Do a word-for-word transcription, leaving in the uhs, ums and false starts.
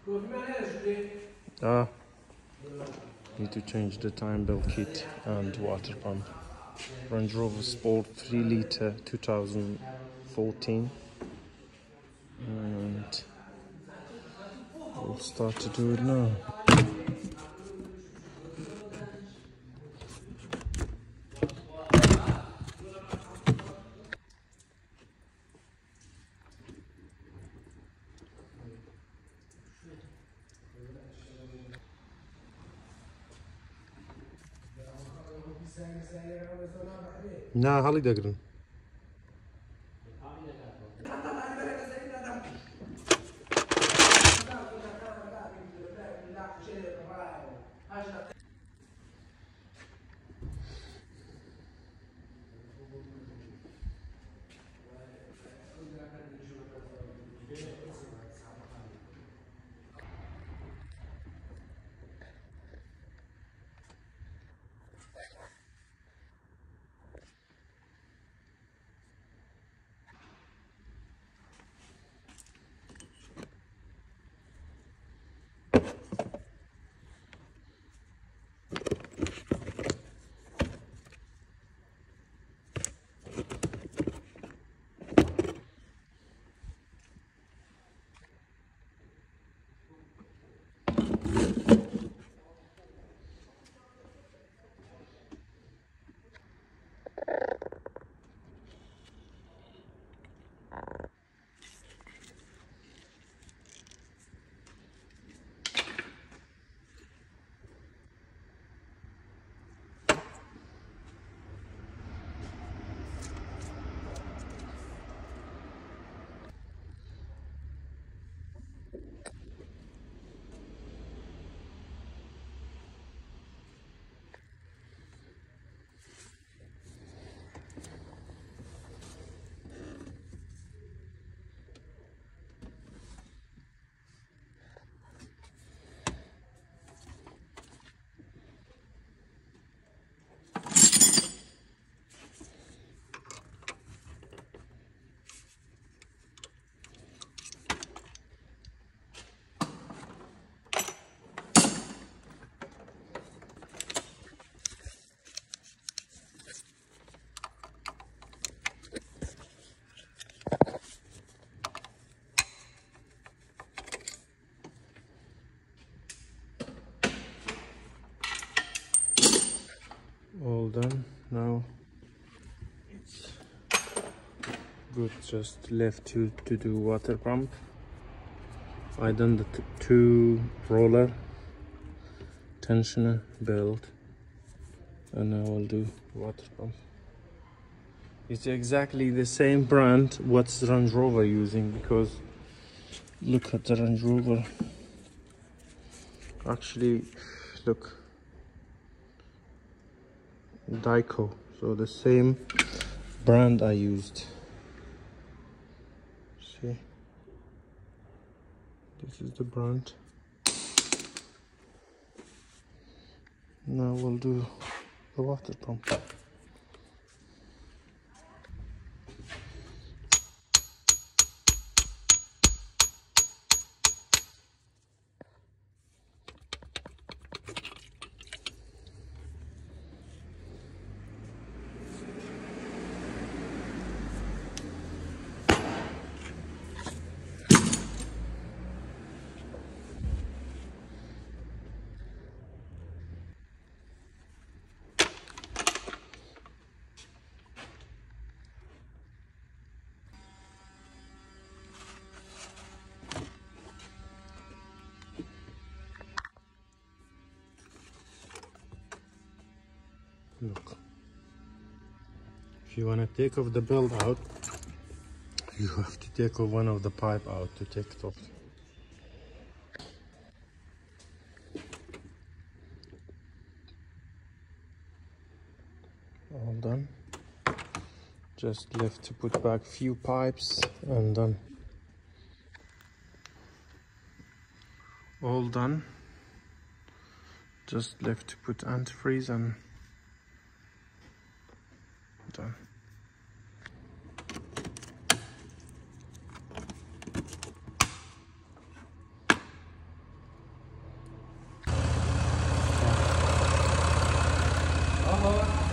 Ah, need to change the time belt kit and water pump. Range Rover Sport three litre two thousand fourteen, and we'll start to do it now. Na hali dagrin. All done. Now it's good. Just left to to do water pump. I done the t two roller, tensioner, belt, and now I'll do water pump. It's exactly the same brand what's Range Rover using, because look at the Range Rover. Actually, look. Dyco, so the same brand I used. See, this is the brand. Now we'll do the water pump. Look, if you want to take off the belt out, you have to take off one of the pipe out to take it off. All done. Just left to put back few pipes and done. All done. Just left to put antifreeze and done. power.